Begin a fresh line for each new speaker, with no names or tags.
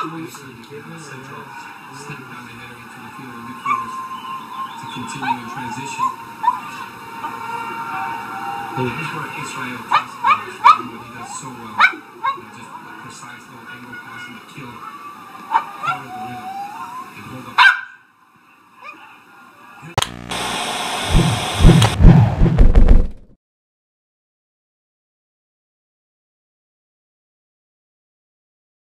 central, step down the header into the field of midfielders to continue in transition. Here's where Israel takes what he does so well.